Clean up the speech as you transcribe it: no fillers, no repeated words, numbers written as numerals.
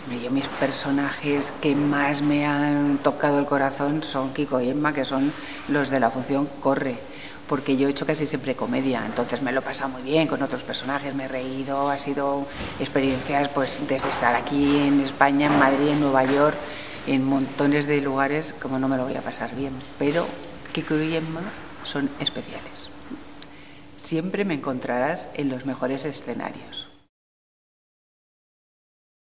Mis personajes que más me han tocado el corazón son Kiko y Emma, que son los de la función Corre, porque yo he hecho casi siempre comedia, entonces me lo he pasado muy bien con otros personajes, me he reído, ha sido experiencias pues desde estar aquí en España, en Madrid, en Nueva York, en montones de lugares, como no me lo voy a pasar bien, pero Kiko y Emma son especiales. Siempre me encontrarás en los mejores escenarios.